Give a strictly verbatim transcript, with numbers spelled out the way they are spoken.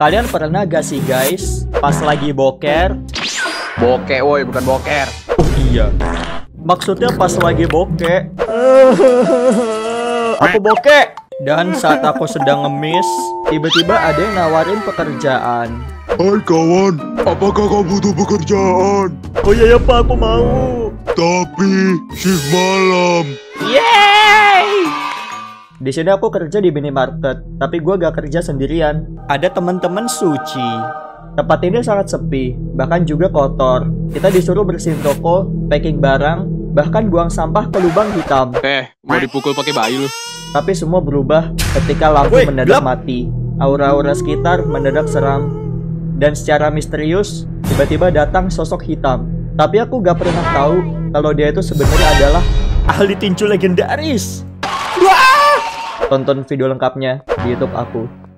Kalian pernah gak sih guys, pas lagi boker? Bokeh woi, bukan boker. Oh iya, maksudnya pas lagi bokeh. Aku bokeh. Dan saat aku sedang ngemis, tiba-tiba ada yang nawarin pekerjaan. Hai kawan, apakah kamu butuh pekerjaan? Oh iya ya pak, aku mau. Tapi shift malam. Yeay! Di sini aku kerja di minimarket, tapi gue gak kerja sendirian. Ada teman-teman Suci. Tempat ini sangat sepi, bahkan juga kotor. Kita disuruh bersihin toko, packing barang, bahkan buang sampah ke lubang hitam. Eh, mau dipukul pakai bayi lu. Tapi semua berubah ketika lampu Woi, mendadak gelap. mati. Aura-aura sekitar mendadak seram. Dan secara misterius, tiba-tiba datang sosok hitam. Tapi aku gak pernah tahu kalau dia itu sebenarnya adalah ahli tinju legendaris. Wah! Tonton video lengkapnya di YouTube aku.